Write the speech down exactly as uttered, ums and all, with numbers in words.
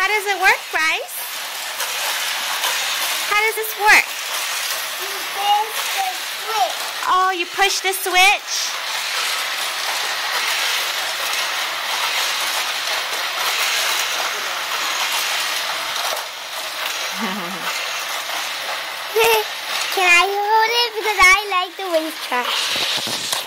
How does it work, Bryce? How does this work? You push the switch. Oh, you push the switch? Can I hold it? Because I like the racetrack.